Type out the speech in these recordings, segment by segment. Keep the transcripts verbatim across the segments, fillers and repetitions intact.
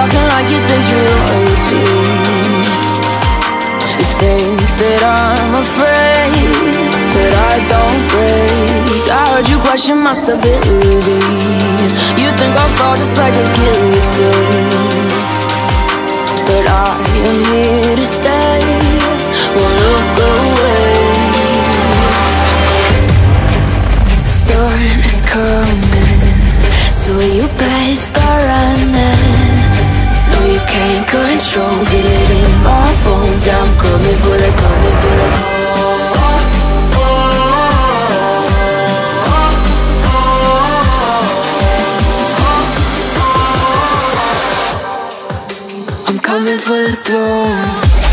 talking like you think you're royalty. You think that I'm afraid, but I don't break. I heard you question my stability. You think I'll fall just like a guillotine, but I am here to stay. Won't look away. The storm is coming, so you better start running. No, you can't control, feel it in my bones. I'm coming for the, coming for the. I'm coming for the throne.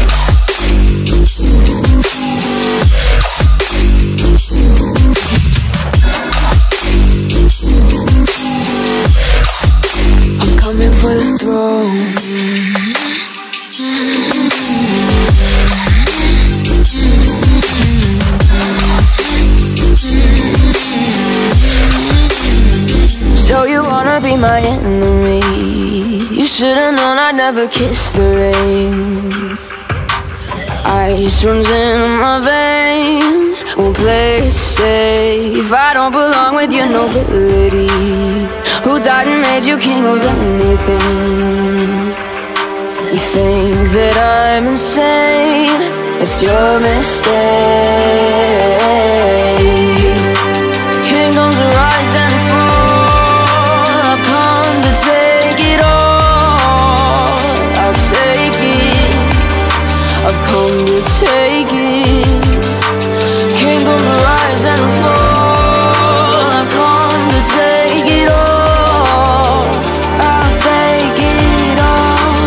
I'm coming for the throne. So you wanna be my enemy? You should've known I'd never kiss the rain. Ice runs in my veins, won't play it safe. I don't belong with your nobility. Who died and made you king of anything? You think that I'm insane, it's your mistake. Kingdoms rise and fall, I've come to take it all. I'll take it, I've come to take it. Kingdoms rise and fall, I've come to take it all. I'll take it all.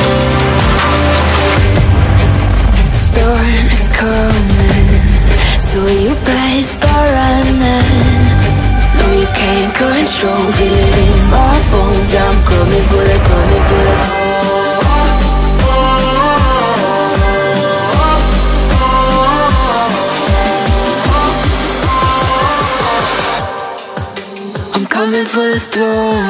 The storm is coming, so you better start running. No, you can't control, feel it in my bones. I'm coming for the, coming for the. I'm coming for the throne.